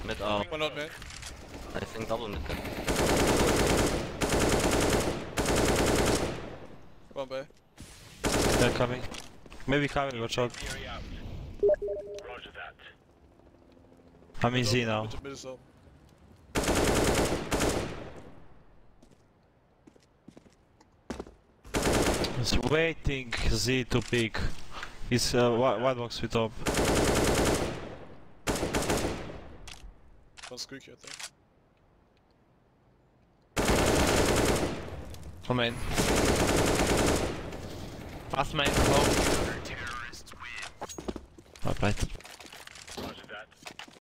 Mid One out mid. I think double mid then. One bay. They're coming. Maybe coming, watch out. Roger that. I'm in Z now. Mid is up. He's waiting Z to pick. He's white box with top. One squeaky, I think. One main. Last main, low. Right.